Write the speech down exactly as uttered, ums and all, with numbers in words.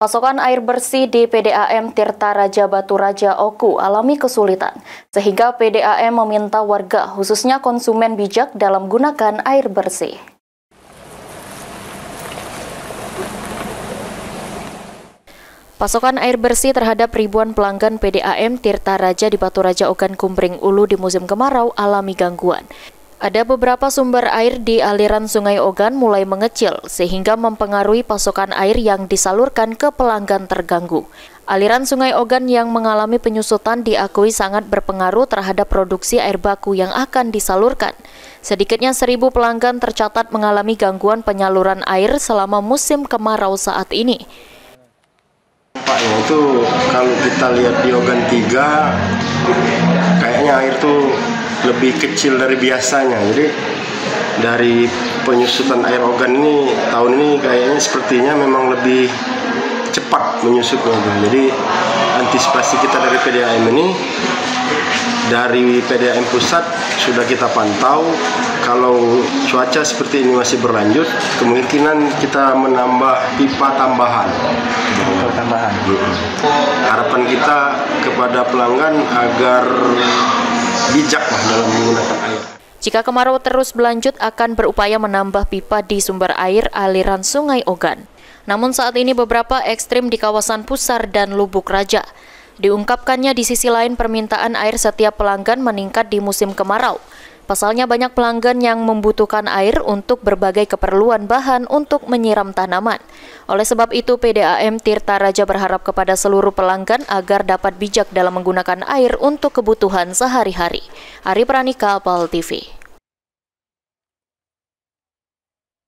Pasokan air bersih di P D A M Tirta Raja Batu Raja Oku alami kesulitan, sehingga P D A M meminta warga, khususnya konsumen bijak dalam gunakan air bersih. Pasokan air bersih terhadap ribuan pelanggan P D A M Tirta Raja di Batu Raja Ogan Kumbring Ulu di musim kemarau alami gangguan. Ada beberapa sumber air di aliran Sungai Ogan mulai mengecil, sehingga mempengaruhi pasokan air yang disalurkan ke pelanggan terganggu. Aliran Sungai Ogan yang mengalami penyusutan diakui sangat berpengaruh terhadap produksi air baku yang akan disalurkan. Sedikitnya seribu pelanggan tercatat mengalami gangguan penyaluran air selama musim kemarau saat ini. Dampaknya itu kalau kita lihat di Ogan tiga, kayaknya air tuh lebih kecil dari biasanya. Jadi dari penyusutan air Ogan ini tahun ini kayaknya sepertinya memang lebih cepat menyusutnya. Jadi antisipasi kita dari P D A M ini, dari P D A M pusat sudah kita pantau, kalau cuaca seperti ini masih berlanjut, kemungkinan kita menambah pipa tambahan. tambahan. Harapan kita kepada pelanggan agar bijak dalam menggunakan air. Jika kemarau terus berlanjut, akan berupaya menambah pipa di sumber air aliran Sungai Ogan. Namun saat ini beberapa ekstrim di kawasan Pusar dan Lubuk Raja. Diungkapkannya di sisi lain permintaan air setiap pelanggan meningkat di musim kemarau. Pasalnya banyak pelanggan yang membutuhkan air untuk berbagai keperluan bahan untuk menyiram tanaman. Oleh sebab itu P D A M Tirta Raja berharap kepada seluruh pelanggan agar dapat bijak dalam menggunakan air untuk kebutuhan sehari-hari. Ari Pranika, Pal T V.